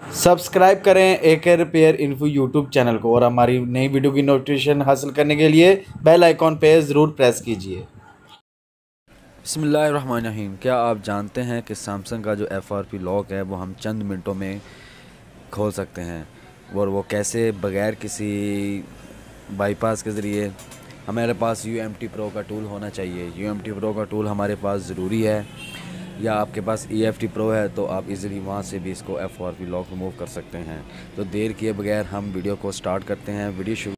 Subscribe करें AK repair info YouTube channel को और हमारी नई वीडियो की नोटिफिकेशन हासिल करने के लिए बेल आइकॉन पे ज़रूर प्रेस कीजिए। बिस्मिल्लाहिर्रहमानिर्रहीम। क्या आप जानते हैं कि सैमसंग का जो FRP लॉक है वो हम चंद मिनटों में खोल सकते हैं, और वो कैसे? बग़ैर किसी बाईपास के ज़रिए। हमारे पास UMT Pro का टूल होना चाहिए। UMT Pro का टूल हमारे पास ज़रूरी है, या आपके पास EFT Pro है तो आप इजीली वहाँ से भी इसको FRP लॉक रिमूव कर सकते हैं। तो देर किए बगैर हम वीडियो को स्टार्ट करते हैं। वीडियो शुरू।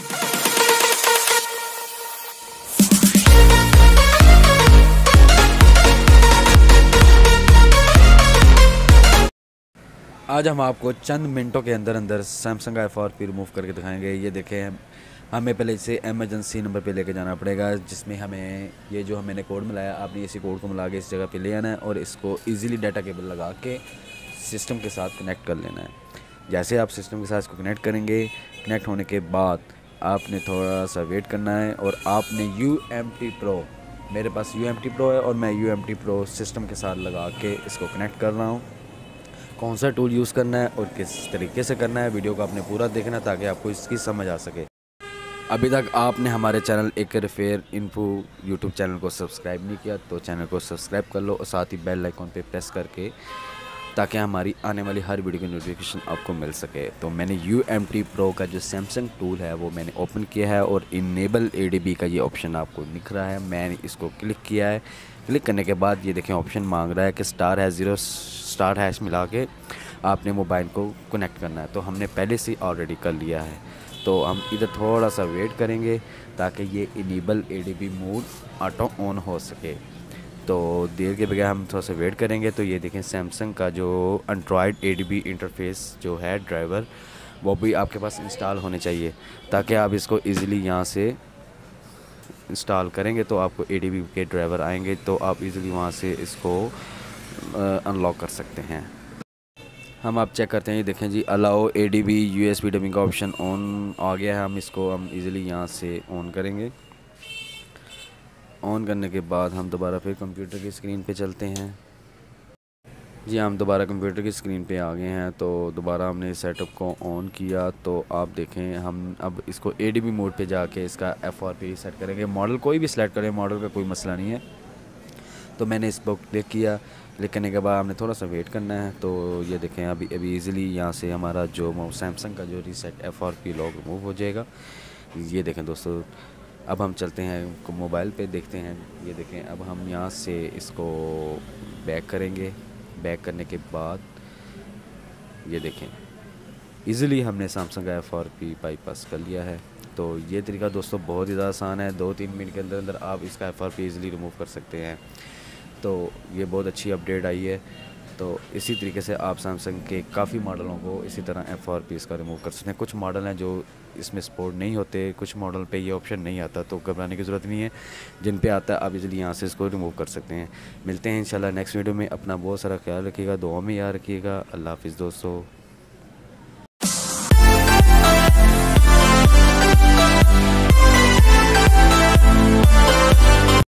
आज हम आपको चंद मिनटों के अंदर अंदर सैमसंग का FRP रिमूव करके दिखाएंगे। ये देखें, हमें पहले इसे एमरजेंसी नंबर पे लेके जाना पड़ेगा, जिसमें हमें ये जो मैंने कोड मिलाया, आपने इसी कोड को मिला के इस जगह पे ले आना है और इसको इजीली डाटा केबल लगा के सिस्टम के साथ कनेक्ट कर लेना है। जैसे आप सिस्टम के साथ इसको कनेक्ट करेंगे, कनेक्ट होने के बाद आपने थोड़ा सा वेट करना है और आपने UMT Pro, मेरे पास UMT Pro है और मैं UMT Pro सिस्टम के साथ लगा के इसको कनेक्ट कर रहा हूँ। कौन सा टूल यूज़ करना है और किस तरीके से करना है, वीडियो को आपने पूरा देखना ताकि आपको इसकी समझ आ सके। अभी तक आपने हमारे channel AK repair info YouTube channel को सब्सक्राइब नहीं किया तो चैनल को सब्सक्राइब कर लो और साथ ही बेल आइकॉन पे प्रेस करके, ताकि हमारी आने वाली हर वीडियो की नोटिफिकेशन आपको मिल सके। तो मैंने UMT Pro का जो सैमसंग टूल है वो मैंने ओपन किया है और इनेबल ADB का ये ऑप्शन आपको दिख रहा है। मैंने इसको क्लिक किया है। क्लिक करने के बाद ये देखें ऑप्शन मांग रहा है कि *0* मिला के आपने मोबाइल को कनेक्ट करना है। तो हमने पहले से ऑलरेडी कर लिया है, तो हम इधर थोड़ा सा वेट करेंगे ताकि ये enable ADB mode auto on हो सके। तो देर के बगैर हम थोड़ा सा वेट करेंगे। तो ये देखें, सैमसंग का जो एंड्रॉयड ADB इंटरफेस जो है ड्राइवर, वो भी आपके पास इंस्टॉल होने चाहिए, ताकि आप इसको इजीली यहाँ से इंस्टॉल करेंगे तो आपको ADB के ड्राइवर आएंगे, तो आप इजीली वहाँ से इसको अनलॉक कर सकते हैं। हम आप चेक करते हैं, ये देखें जी, अलाउ ADB USB डबिंग का ऑप्शन ऑन आ गया है। हम इसको इजीली यहाँ से ऑन करेंगे। ऑन करने के बाद हम दोबारा फिर कंप्यूटर की स्क्रीन पे चलते हैं। जी, हम दोबारा कंप्यूटर की स्क्रीन पे आ गए हैं। तो दोबारा हमने सेटअप को ऑन किया, तो आप देखें हम अब इसको ADB मोड पे जाके इसका FRP सेट करेंगे। मॉडल कोई भी सिलेक्ट करें, मॉडल का कोई मसला नहीं है। तो मैंने इस पर क्लिक किया। क्लिक करने के बाद हमने थोड़ा सा वेट करना है। तो ये देखें, अभी इजीली यहाँ से हमारा जो सैमसंग का जो रीसेट FRP लॉक रिमूव हो जाएगा। ये देखें दोस्तों, अब हम चलते हैं मोबाइल पे, देखते हैं। ये देखें, अब हम यहाँ से इसको बैक करेंगे। बैक करने के बाद ये देखें, इजीली हमने सैमसंग का FRP बाईपास कर लिया है। तो ये तरीका दोस्तों बहुत ही ज़्यादा आसान है। 2-3 मिनट के अंदर अंदर आप इसका FRP इजीली रिमूव कर सकते हैं। तो ये बहुत अच्छी अपडेट आई है। तो इसी तरीके से आप सैमसंग के काफ़ी मॉडलों को इसी तरह FRP इसका रिमूव कर सकते हैं। कुछ मॉडल हैं जो इसमें सपोर्ट नहीं होते, कुछ मॉडल पे ये ऑप्शन नहीं आता, तो घबराने की ज़रूरत नहीं है। जिन पे आता है आप इजीली यहाँ से इसको रिमूव कर सकते हैं। मिलते हैं इंशाल्लाह नेक्स्ट वीडियो में। अपना बहुत सारा ख्याल रखिएगा, दुआ में याद रखिएगा। अल्लाह हाफिज़ दोस्तों।